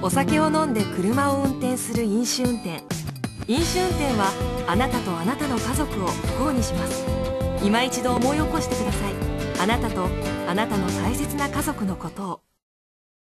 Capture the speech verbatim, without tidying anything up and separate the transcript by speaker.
Speaker 1: お酒を飲んで車を運転する飲酒運転。飲酒運転はあなたとあなたの家族を不幸にします。今一度思い起こしてください。あなたとあなたの大切な家族のことを。